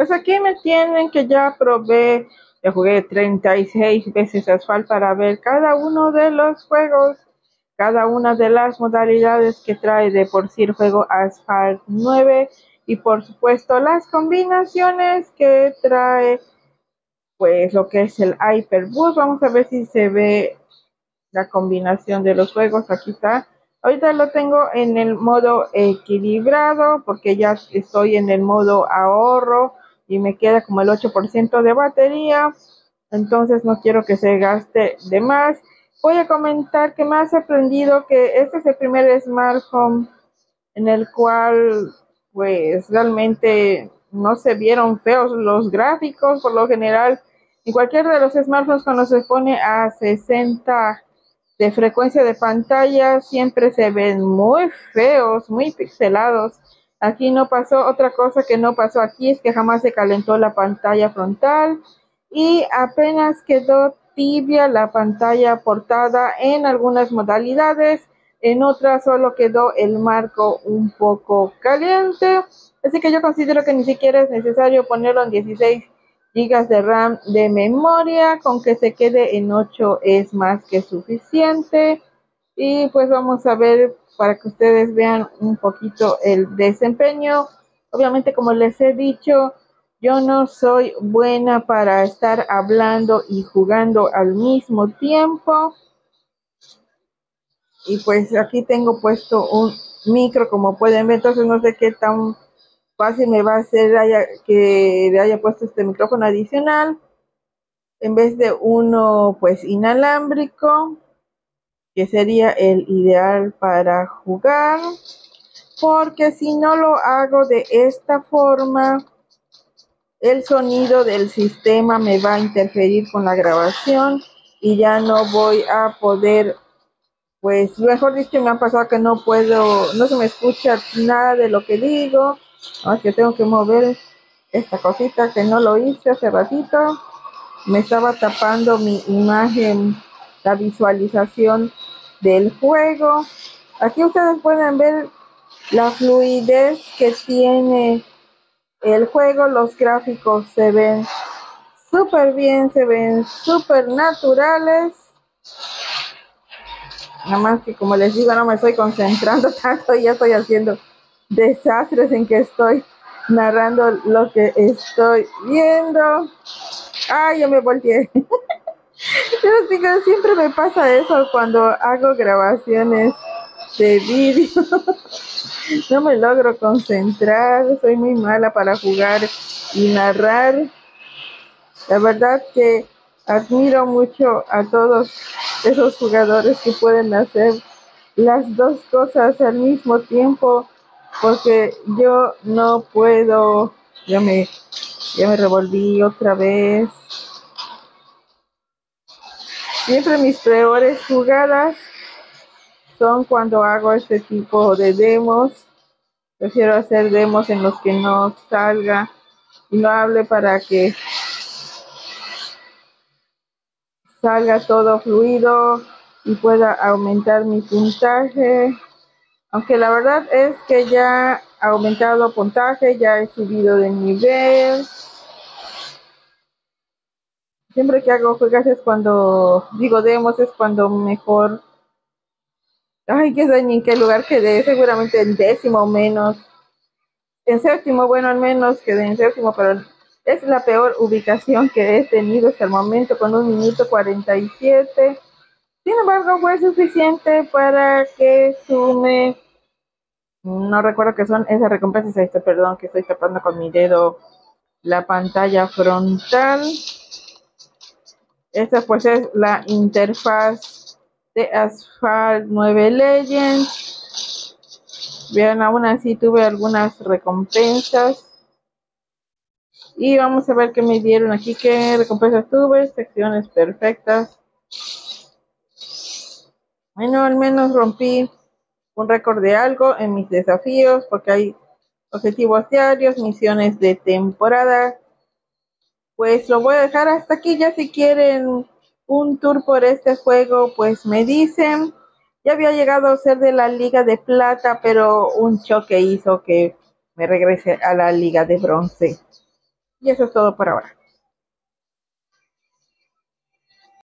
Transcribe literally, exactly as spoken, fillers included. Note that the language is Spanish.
Pues aquí me tienen que ya probé, ya jugué treinta y seis veces Asphalt para ver cada uno de los juegos, cada una de las modalidades que trae de por sí el juego Asphalt nueve y por supuesto las combinaciones que trae pues lo que es el Hyperboost. Vamos a ver si se ve la combinación de los juegos. Aquí está. Ahorita lo tengo en el modo equilibrado porque ya estoy en el modo ahorro y me queda como el ocho por ciento de batería, entonces no quiero que se gaste de más. Voy a comentar que me ha sorprendido que este es el primer smartphone en el cual pues realmente no se vieron feos los gráficos. Por lo general en cualquiera de los smartphones cuando se pone a sesenta de frecuencia de pantalla siempre se ven muy feos, muy pixelados. Aquí no pasó. Otra cosa que no pasó aquí es que jamás se calentó la pantalla frontal y apenas quedó tibia la pantalla portada en algunas modalidades, en otras solo quedó el marco un poco caliente, así que yo considero que ni siquiera es necesario ponerlo en dieciséis gigas de RAM de memoria, con que se quede en ocho es más que suficiente. Y pues vamos a ver para que ustedes vean un poquito el desempeño. Obviamente, como les he dicho, yo no soy buena para estar hablando y jugando al mismo tiempo. Y pues aquí tengo puesto un micro, como pueden ver, entonces no sé qué tan fácil me va a hacer haya, que le haya puesto este micrófono adicional en vez de uno pues inalámbrico, que sería el ideal para jugar, porque si no lo hago de esta forma, el sonido del sistema me va a interferir con la grabación y ya no voy a poder, pues mejor dicho, me ha pasado que no puedo, no se me escucha nada de lo que digo. No, es que tengo que mover esta cosita que no lo hice hace ratito. Me estaba tapando mi imagen, la visualización del juego. Aquí ustedes pueden ver la fluidez que tiene el juego. Los gráficos se ven súper bien, se ven súper naturales. Nada más que, como les digo, no me estoy concentrando tanto y ya estoy haciendo desastres en que estoy narrando lo que estoy viendo. Ay, yo me volteé. Yo digo, siempre me pasa eso cuando hago grabaciones de vídeo. No me logro concentrar, soy muy mala para jugar y narrar. La verdad que admiro mucho a todos esos jugadores que pueden hacer las dos cosas al mismo tiempo, porque yo no puedo. Ya me, ya me revolví otra vez. Siempre mis peores jugadas son cuando hago este tipo de demos. Prefiero hacer demos en los que no salga y no hable para que salga todo fluido y pueda aumentar mi puntaje. Aunque la verdad es que ya ha aumentado puntaje, ya he subido de nivel. Siempre que hago juegos es cuando, digo demos, es cuando mejor. Ay, qué sé ni en qué lugar quedé, seguramente en décimo o menos. En séptimo, bueno, al menos quedé en séptimo, pero es la peor ubicación que he tenido hasta el momento, con un minuto cuarenta y siete. Sin embargo, fue suficiente para que sume, no recuerdo qué son esas recompensas, este, perdón, que estoy tapando con mi dedo la pantalla frontal. Esta pues es la interfaz de Asphalt nueve Legends. Vean, aún así tuve algunas recompensas. Y vamos a ver qué me dieron aquí, qué recompensas tuve, secciones perfectas. Bueno, al menos rompí un récord de algo en mis desafíos, porque hay objetivos diarios, misiones de temporada. Pues lo voy a dejar hasta aquí. Ya si quieren un tour por este juego, pues me dicen. Ya había llegado a ser de la Liga de Plata, pero un choque hizo que me regrese a la Liga de Bronce. Y eso es todo por ahora.